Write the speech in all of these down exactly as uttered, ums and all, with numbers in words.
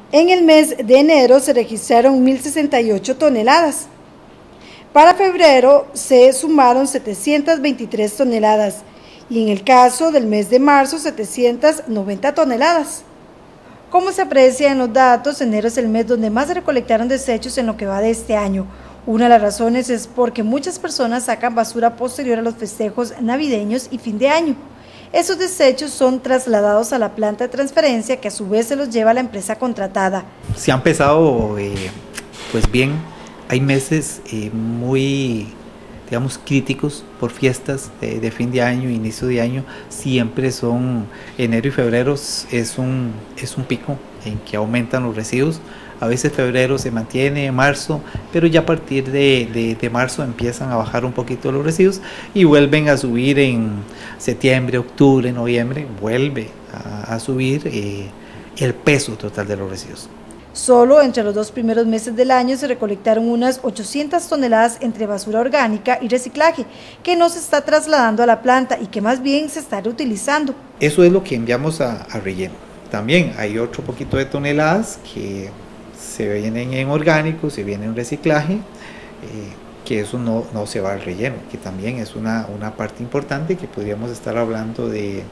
En el mes de enero se registraron mil sesenta y ocho toneladas. Para febrero se sumaron setecientas veintitrés toneladas y en el caso del mes de marzo setecientas noventa toneladas. Como se aprecia en los datos, enero es el mes donde más se recolectaron desechos en lo que va de este año. Una de las razones es porque muchas personas sacan basura posterior a los festejos navideños y fin de año. Esos desechos son trasladados a la planta de transferencia que a su vez se los lleva a la empresa contratada. Se ha empezado eh, pues bien, hay meses eh, muy digamos críticos por fiestas de, de fin de año, inicio de año, siempre son enero y febrero es un, es un pico en que aumentan los residuos. A veces febrero se mantiene, marzo, pero ya a partir de, de, de marzo empiezan a bajar un poquito los residuos y vuelven a subir en septiembre, octubre, noviembre, vuelve a, a subir eh, el peso total de los residuos. Solo entre los dos primeros meses del año se recolectaron unas ochocientas toneladas entre basura orgánica y reciclaje, que no se está trasladando a la planta y que más bien se está reutilizando. Eso es lo que enviamos a, a relleno. También hay otro poquito de toneladas que se vienen en orgánico, se vienen en reciclaje, eh, que eso no, no se va al relleno, que también es una, una parte importante, que podríamos estar hablando de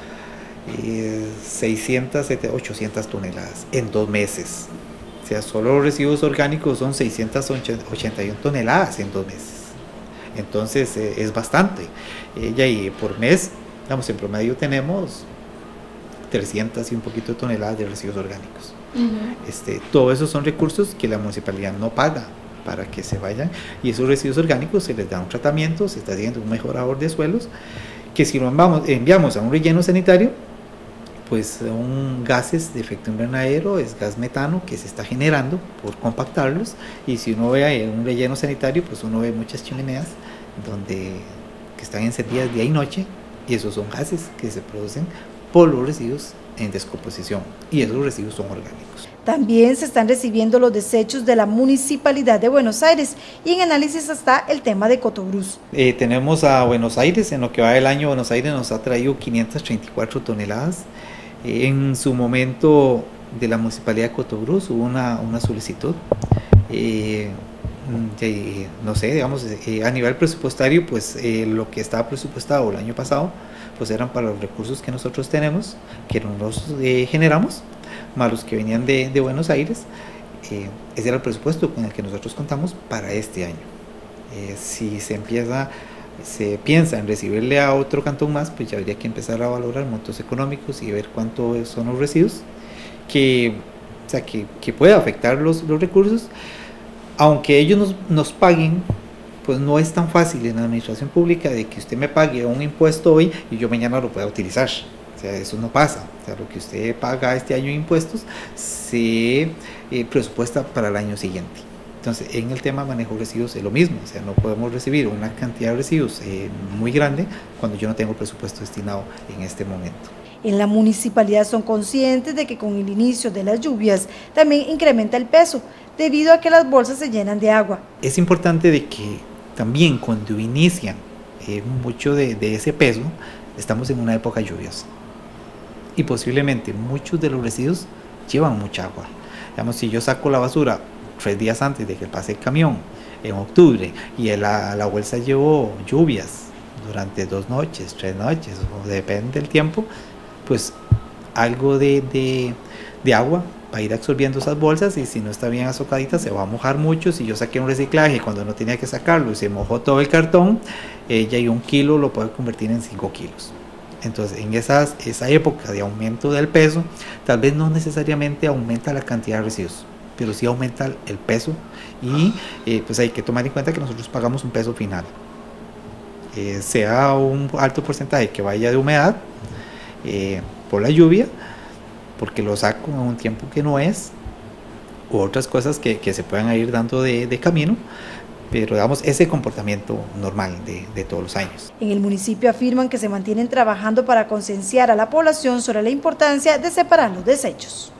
eh, seiscientas, ochocientas toneladas en dos meses. O sea, solo los residuos orgánicos son seiscientas ochenta y una toneladas en dos meses. Entonces eh, es bastante. Ella eh, y por mes, digamos, en promedio tenemos trescientas y un poquito de toneladas de residuos orgánicos. Uh-huh. Este, todos esos son recursos que la municipalidad no paga para que se vayan, y esos residuos orgánicos se les da un tratamiento, se está haciendo un mejorador de suelos, que si lo enviamos, enviamos a un relleno sanitario, pues son gases de efecto invernadero, es gas metano que se está generando por compactarlos, y si uno ve un relleno sanitario, pues uno ve muchas chimeneas donde, que están encendidas día y noche, y esos son gases que se producen por los residuos en descomposición, y esos residuos son orgánicos. También se están recibiendo los desechos de la Municipalidad de Buenos Aires, y en análisis está el tema de Cotobruz. Eh, tenemos a Buenos Aires, en lo que va del año Buenos Aires nos ha traído quinientas treinta y cuatro toneladas. Eh, en su momento de la Municipalidad de Cotobruz hubo una, una solicitud, eh, de, no sé, digamos, eh, a nivel presupuestario, pues eh, lo que estaba presupuestado el año pasado, pues eran para los recursos que nosotros tenemos, que nosotros eh, generamos, más los que venían de, de Buenos Aires. Eh, ese era el presupuesto con el que nosotros contamos para este año. Eh, si se empieza, se piensa en recibirle a otro cantón más, pues ya habría que empezar a valorar montos económicos y ver cuánto son los residuos, que, o sea, que, que puede afectar los, los recursos. Aunque ellos nos, nos paguen, pues no es tan fácil en la administración pública de que usted me pague un impuesto hoy y yo mañana lo pueda utilizar. O sea, eso no pasa. O sea, lo que usted paga este año en impuestos se eh, presupuesta para el año siguiente. Entonces, en el tema de manejo de residuos es lo mismo. O sea, no podemos recibir una cantidad de residuos eh, muy grande cuando yo no tengo presupuesto destinado en este momento. En la municipalidad son conscientes de que con el inicio de las lluvias también incrementa el peso, debido a que las bolsas se llenan de agua. Es importante de que también cuando inician eh, mucho de, de ese peso, estamos en una época lluviosa. Y posiblemente muchos de los residuos llevan mucha agua. Digamos, si yo saco la basura tres días antes de que pase el camión, en octubre, y la, la bolsa llevó lluvias durante dos noches, tres noches, o depende del tiempo, pues algo de, de, de agua va a ir absorbiendo esas bolsas, y si no está bien azocadita se va a mojar mucho. Si yo saqué un reciclaje cuando no tenía que sacarlo y se mojó todo el cartón, ella y un kilo lo puede convertir en cinco kilos. Entonces, en esas, esa época de aumento del peso, tal vez no necesariamente aumenta la cantidad de residuos, pero sí aumenta el peso, y eh, pues hay que tomar en cuenta que nosotros pagamos un peso final, eh, sea un alto porcentaje que vaya de humedad eh, por la lluvia, porque lo saco en un tiempo que no es, u otras cosas que, que se puedan ir dando de, de camino, pero digamos ese comportamiento normal de, de todos los años. En el municipio afirman que se mantienen trabajando para concienciar a la población sobre la importancia de separar los desechos.